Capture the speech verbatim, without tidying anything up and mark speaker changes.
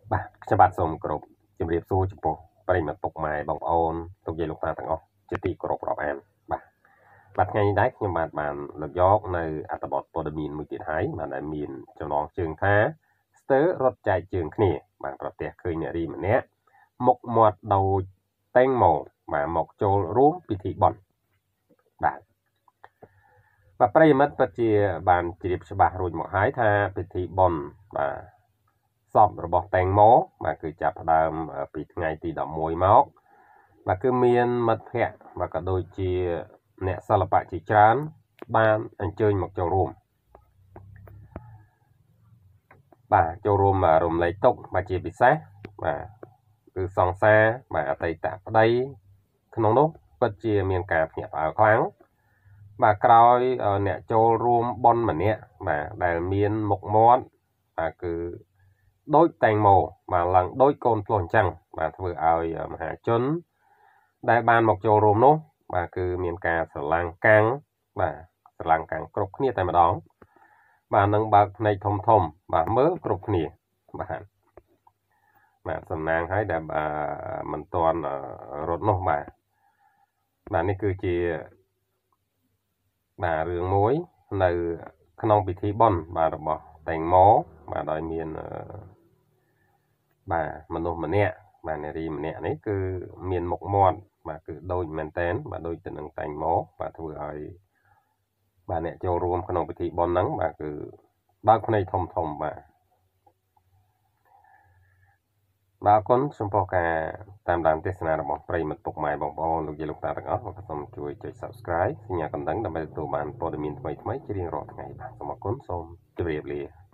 Speaker 1: បាទខ្ញុំបាទសូមគោរពជម្រាបសួរចំពោះប្រិយមិត្តពុកម៉ែបងប្អូនលោកយាយលោកតាទាំងអស់ជាទីគោរពរាប់អានបាទបាទថ្ងៃនេះដែរខ្ញុំបាទបានលើកយកនៅអត្ថបទព័ត៌មានមួយទៀតហើយបាទដែលមានចំណងជើងថាស្ទើររត់ចែកជើងគ្នាបាទប្រទះឃើញអ្នករីម្នាក់មុខមាត់ដូចតេងម៉ូបាទមកចូលរួមពិធីបុណ្យបាទបាទប្រិយមិត្តពិតជាបានជ្រាបច្បាស់រួចមកហើយថាពិធីបុណ្យបាទសពរបស់តេងម៉ូបាទគឺចាប់ផ្ដើមពីថ្ងៃទីដប់មួយមកបាទគឺមានមិត្តភ័ក្តិបាទក៏ដូចជាអ្នកសិល្បៈជាច្រើនបានអញ្ជើញមកចូលរួមបាទចូលរួមរំលែកទុក្ខបាទជាពិសេសបាទគឺសង្សារបាទអតីតប្តីក្នុងនោះពិតជាមានការភ្ញាក់ផ្អើលខ្លាំងបាទក្រោយអ្នកចូលរួមបុណ្យម្នាក់បាទដែលមានមុខមាត់បាទគឺដូចតេងម៉ូបាទឡើងដូចកូនភ្លោះអញ្ចឹងបាទធ្វើឲ្យមហាជនដែលបានមកចូលរួមនោះបាទគឺមានការស្រឡាំងកាំងបាទស្រឡាំងកាំងគ្រប់គ្នាតែម្ដងបាទនឹងបើកភ្នែកធំធំបាទមើលគ្រប់គ្នាបាទបាទសំណាងឲ្យដែលមិនទាន់រត់នោះបាទបាទនេះគឺជាបាទរឿងមួយនៅក្នុងពិធីបុណ្យបាទរបស់តេងម៉ូបាទដោយមានបាទមនុស្សម្នាក់បាទនារីម្នាក់នេះគឺមានមុខមាត់បាទគឺដូចមែនតែនបាទដូចទៅនឹងតេងម៉ូបាទធ្វើឲ្យបាទអ្នកចូលរួមក្នុងពិធីបុណ្យហ្នឹងបាទគឺបើកភ្នែកធំធំបាទបាទអរគុណចំពោះការតាមដានទេសនារបស់ប្រិយមិត្តពុកម៉ែបងប្អូនលោកយាយលោកតាទាំងអស់បាទសូមជួយចុច Subscribe សញ្ញាកណ្ដឹងដើម្បីទទួលបានព័ត៌មានថ្មីៗជារៀងរាល់ថ្ងៃបាទសូមអរគុណសូមជម្រាបលា